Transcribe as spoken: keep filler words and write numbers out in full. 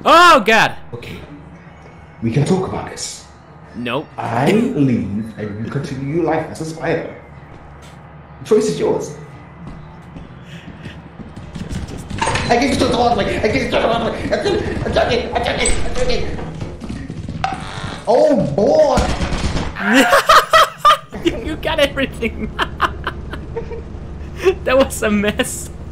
Oh God! Okay. We can talk about this. Nope. I leave and you continue your life as a spider. The choice is yours. I get to the hard way. I get to the hard way. I'm joking. I'm joking. I'm joking. Oh boy! you, you got everything. That was a mess.